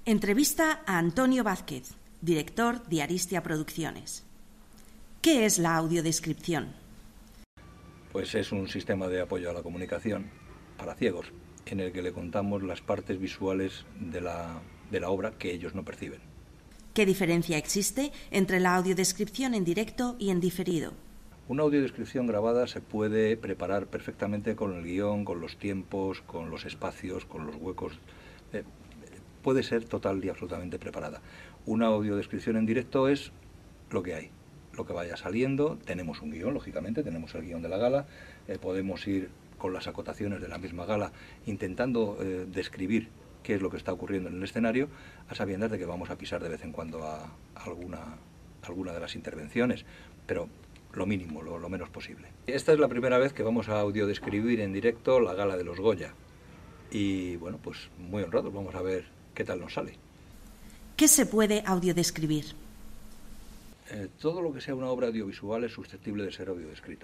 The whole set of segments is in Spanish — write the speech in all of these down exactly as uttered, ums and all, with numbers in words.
Entrevista a Antonio Vázquez, director de Aristia Producciones. ¿Qué es la audiodescripción? Pues es un sistema de apoyo a la comunicación para ciegos, en el que le contamos las partes visuales de la, de la obra que ellos no perciben. ¿Qué diferencia existe entre la audiodescripción en directo y en diferido? Una audiodescripción grabada se puede preparar perfectamente con el guión, con los tiempos, con los espacios, con los huecos. Eh, puede ser total y absolutamente preparada. Una audiodescripción en directo es lo que hay, lo que vaya saliendo. Tenemos un guión, lógicamente, tenemos el guión de la gala, eh, podemos ir con las acotaciones de la misma gala intentando eh, describir qué es lo que está ocurriendo en el escenario, a sabiendas de que vamos a pisar de vez en cuando a, a alguna, alguna de las intervenciones, pero lo mínimo, lo, lo menos posible. Esta es la primera vez que vamos a audiodescribir en directo la gala de los Goya y bueno, pues muy honrados, vamos a ver qué tal nos sale. ¿Qué se puede audiodescribir? Eh, todo lo que sea una obra audiovisual es susceptible de ser audiodescrito.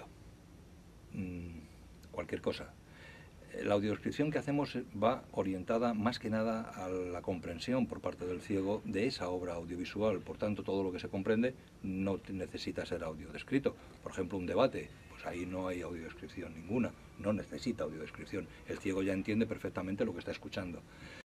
Mm, cualquier cosa. La audiodescripción que hacemos va orientada más que nada a la comprensión por parte del ciego de esa obra audiovisual. Por tanto, todo lo que se comprende no necesita ser audiodescrito. Por ejemplo, un debate, pues ahí no hay audiodescripción ninguna, no necesita audiodescripción. El ciego ya entiende perfectamente lo que está escuchando.